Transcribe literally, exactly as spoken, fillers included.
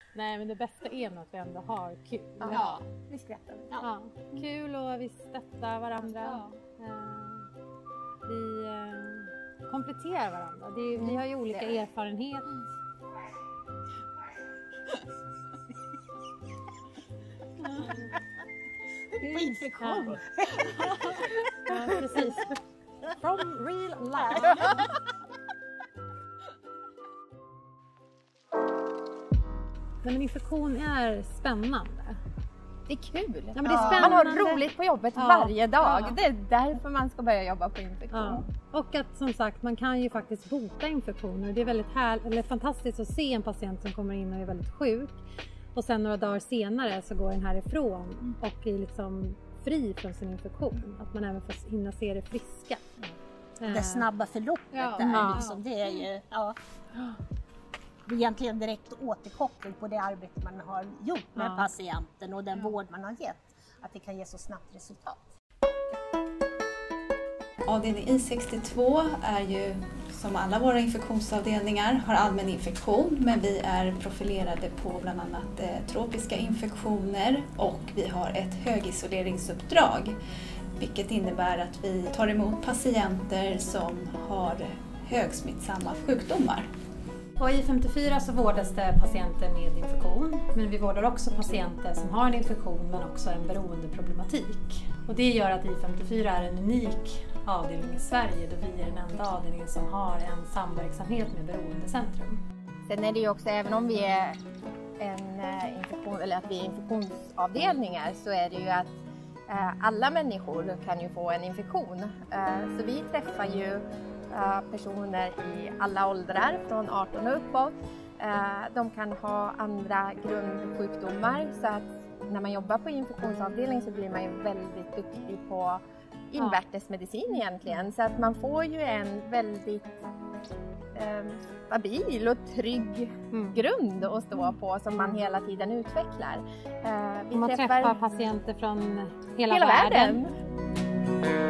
Nej, men det bästa är nog att vi ändå har kul. Ja, vi skrattar. Ja. Ja. Kul och vi stöttar varandra. Ja. Vi eh, kompletterar varandra. Det är, vi har ju olika det. erfarenhet. Infektion. Ja. Ja, precis. From real life. Men infektion är spännande. Det är kul. Ja, men det är spännande. Man har roligt på jobbet ja. varje dag. Ja. Det är därför man ska börja jobba på infektion. Ja. Och att som sagt, man kan ju faktiskt bota infektioner. Det är väldigt här, eller fantastiskt att se en patient som kommer in och är väldigt sjuk. Och sen några dagar senare så går den härifrån mm. och är liksom fri från sin infektion. Att man även får hinna se det friska. Det snabba förloppet ja. där ja. liksom, det är ju... Ja. Det är egentligen direkt återkoppling på det arbete man har gjort med ja. patienten och den ja. vård man har gett. Att det kan ge så snabbt resultat. Avdelning I sextiotvå är ju som alla våra infektionsavdelningar har allmän infektion, men vi är profilerade på bland annat eh, tropiska infektioner och vi har ett högisoleringsuppdrag, vilket innebär att vi tar emot patienter som har högsmittsamma sjukdomar. På I femtiofyra så vårdas det patienter med infektion, men vi vårdar också patienter som har en infektion men också en beroendeproblematik. Och det gör att I femtiofyra är en unik avdelning i Sverige då vi är den enda avdelningen som har en samverksamhet med Beroendecentrum. Sen är det ju också, även om vi är en infektion, eller att vi är infektionsavdelningar, så är det ju att eh, alla människor kan ju få en infektion. Eh, så vi träffar ju personer i alla åldrar från arton och uppåt. De kan ha andra grundsjukdomar, så att när man jobbar på infektionsavdelning så blir man ju väldigt duktig på invärtesmedicin egentligen. Så att man får ju en väldigt eh, stabil och trygg mm. grund att stå på som man hela tiden utvecklar. Vi man träffar, träffar patienter från hela, hela världen. världen.